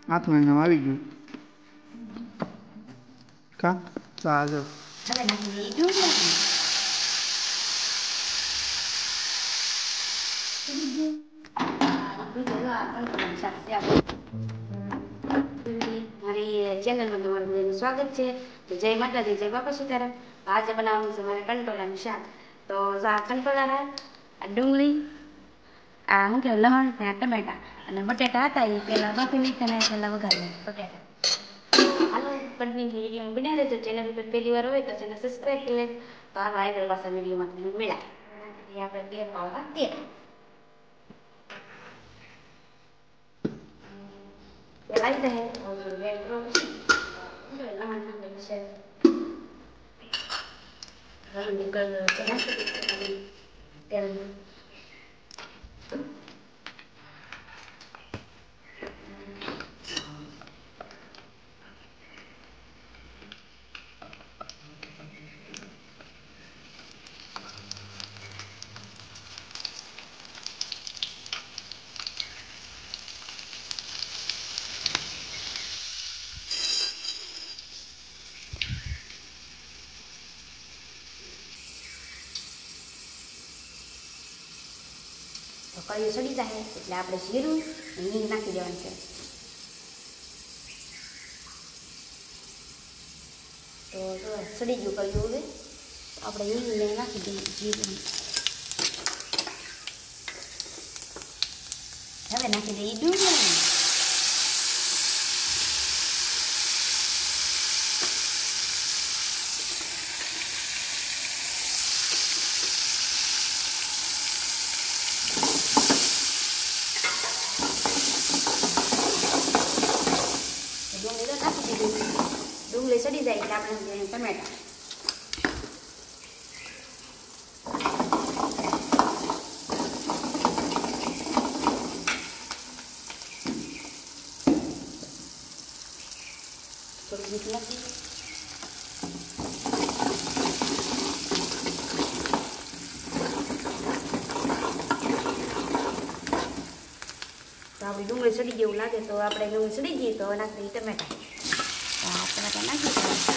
હાથમાં એનામાં આવી ગયું કા સાજો હવે નાખી દીધું મારી ચેનલમાં તમારું બધાનું સ્વાગત છે. તો જય માતાજી, જય બાપા સીતારામ. આજે બનાવવાનું છે મારે કંટોલાનું શાક. તો આ કંટોલા, આ ડુંગળી, આ શું કહેવાય લસણ ને આ ટમેટા અને બટેટા હતા એ પહેલાં બાફી નાખ્યા, પહેલાં વઘારી બટેટા. હાલો કન્ટિન્યુ વિડીયો બનાવી રહેજો. ચેનલ ઉપર પહેલી વાર હોય તો ચેનલ સબસ્ક્રાઈબ કરી લેજો. તો હાલો આગળ પાછા વિડીયોમાં તમને મળ્યા. આપણે તેલ પાવા તેલलाई रहे और वेट्रो से हम निकल चला तेल तो कड़ी सड़ी जाए એટલે આપણે જીરું અને હિંગ નાખી દેવાનું છે. તો જો સડી ગયું કર્યું હવે આપણે હિંગ ને નાખી દઈએ જીરું. હવે નાખી દઈએ ડુંગળી. ડુંગળી સડી જાય એટલે આપણે ટમેટા થોડું મીઠું નાખી તો આપણી ડુંગળી સડી જેવું લાગે તો આપણે ડુંગળી સડી ગઈ તો નાખી દઈએ ટમેટા. ટમેટા નાખી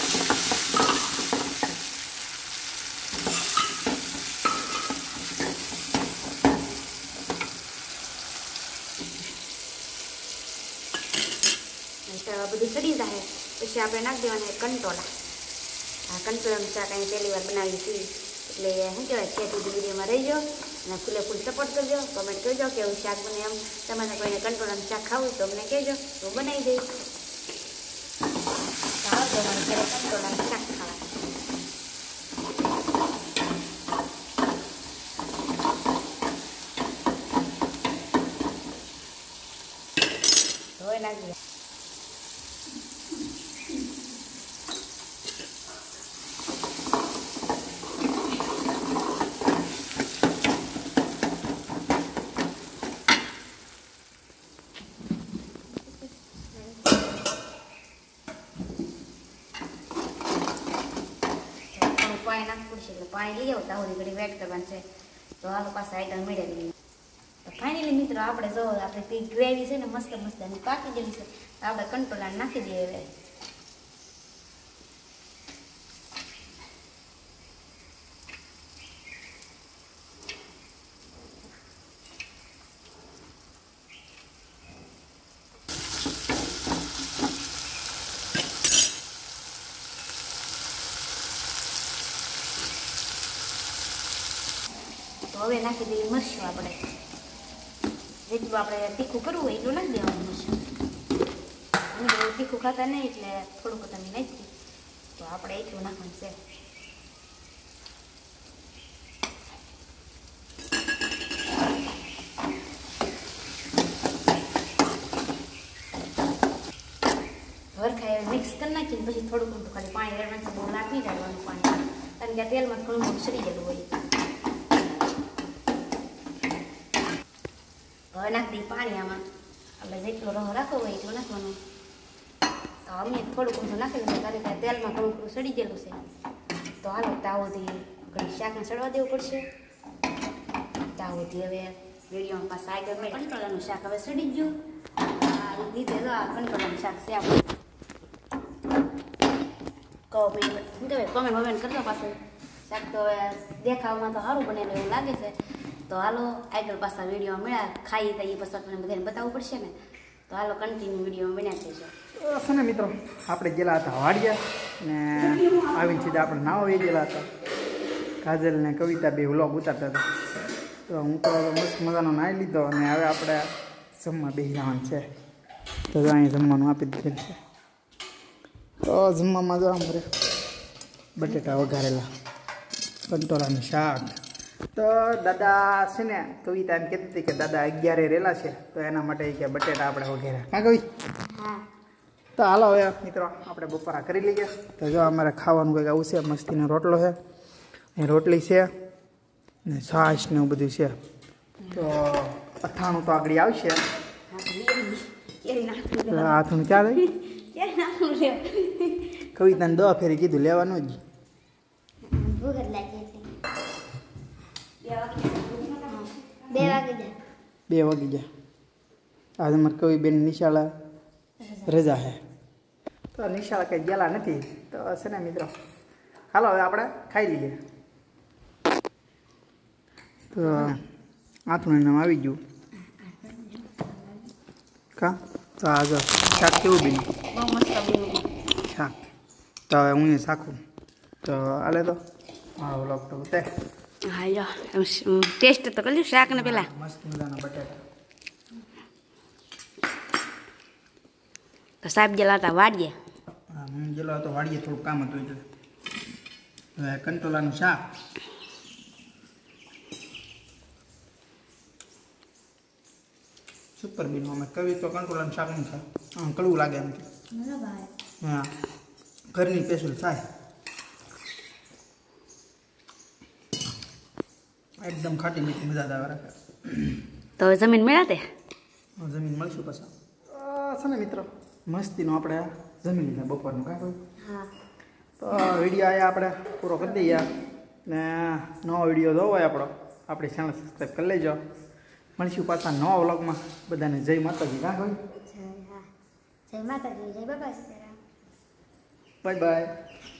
બધું સડી જાય પછી આપણે નાખી દેવાના કંટોલા. આ કંટોલાનું શાક અહીં પહેલી વાર બનાવી છીએ એટલે શું કહેવાય છે સુધી વિડીયોમાં રહીજો અને ફૂલે ફૂલ સપોર્ટ કરજો. કમેન્ટ કરજો કે એવું શાક બને એમ. તમારે કોઈને કંટોલાનું શાક ખાવું તો અમને કહેજો તો બનાવી દઈશ. તમારે ઘરે કંટોલાનું શાક ખાવા ધોઈ નાખી પાણી નાખવું પડશે એટલે પાણી લઈ આવતા હોય ઘડી વેટ કરવાનું છે. તો હાલો પાછા આઈટમ મેળવી. તો ફાઇનલી મિત્રો આપણે જો આપણે ગ્રેવી છે ને મસ્ત મસ્ત અને પાકી ગયેલી છે તો આપણે કંટોલા નાખી દઈએ. હવે હવે નાખી દઈએ મરચું. આપણે જેટલું આપણે તીખું કરવું હોય એટલું નાખી દેવાનું મરચું. અમે તો તીખું ખાતા નહીં એટલે થોડુંક તમે નાખી તો આપણે એટલું નાખવાનું છે. વરખાય મિક્સ કરી નાખીને પછી થોડુંક તો ખાલી પાણી રેડવાનું છે. બહુ નાખી કાઢવાનું પાણી કારણ કે આ તેલમાં ઘણું બધું સડી ગયેલું હોય. હવે નાખી દઈએ પાણી. આમાં આપણે જેટલો રहो રાખવો હોય એટલું નાખવાનું. તો અમે થોડુંક ઊંધું નાખી દઈએ કારણ કે તેલમાં ઘણું બધું સડી ગયેલું છે. તો હાલો તાવોથી ઘણી શાકને સડવા દેવું પડશે. તાવોથી હવે વિડીયોમાં પાછા આગળ મેં કંટોલાનું શાક હવે સડી ગયું. લીધે જો આ કંટોળાનું શાક છે આપણે કોમેન્ટ કરજો પાછું શાક તો હવે દેખાવમાં તો સારું બનેલું એવું લાગે છે તો હાલો આગળ પાછા વિડીયો મળ્યા ખાઈ તો એ પછી તમને બધાને બતાવવું પડશે ને તો હાલો કન્ટિન્યુ વિડીયો બન્યા છે ને મિત્રો આપણે ગયેલા હતા વાડિયા ને આવીને સીધા આપણે નાવ એ ગયેલા હતા કાજલ ને કવિતા બે વ્લોગ ઉતારતા હતા તો હું તો મસ્ત મજાનો નાહી લીધો અને હવે આપણે જમવા બેસી જવાનું છે તો અહીં જમવાનું આપી દીધેલું છે તો જમવામાં જો અમારે બટેટા વઘારેલા કંટોળાનું શાક તો દાદા છે ને કવિતા એમ કહેતી હતી કે દાદા 11 રેલા છે તો એના માટે કે બટેટા આપણે વઘાર્યા કાં કવિ તો હાલો હવે મિત્રો આપણે બપોરા કરી લઈએ તો જો અમારે ખાવાનું કંઈક આવું છે મસ્તીનો રોટલો છે એ રોટલી છે ને છાશ ને એવું બધું છે તો અથાણું તો આગળ આવશે હાથું ક્યાં થઈ કવિતાને 10 ફેરી કીધું લેવાનું જ 2 વાગી જાય આજે અમારે કવિ બેન નિશાળા રજા છે તો નિશાળા કંઈ ગયેલા નથી તો છે ને મિત્રો હાલો હવે આપણે ખાઈ લઈએ તો આથું નામ આવી ગયું કા તો આ જો શાક કેવું બન્યું શાક તો હવે હું એ શાખું તો હાલે તો હા વ્લોગ તો ઉતે હા યો ટેસ્ટ તો કરી શાક ને પેલા મસ્ત મજાના બટાટા તો સાહેબ ગયેલા હતા વાડીએ હા હું ગયેલો હતો વાડીએ થોડું કામ હતું એટલે હવે કંટોલાનું શાક સુપર બીનું અમે કવિ તો કંટોલાનું શાક નહીં ખાય આમ કડવું લાગે એમ હા ઘરની સ્પેશિયલ થાય એકદમ ખાટી મીઠી મજાદાર રાખે તો જમીન મળ્યા તે જમીન મળશું પાછા છે ને મિત્રો મસ્તીનું આપણે જમી લીધા બપોરનું કાંઈ કોઈ તો વિડીયો અહીંયા આપણે પૂરો કરી દઈએ ને નવો વિડીયો જોવો હોય આપણી ચેનલ સબસ્ક્રાઈબ કરી લેજો મળીશું પાછા નવા વ્લોગમાં બધાને જય માતાજી કાં કોઈ જય માતાજી જય બાબા બાય બાય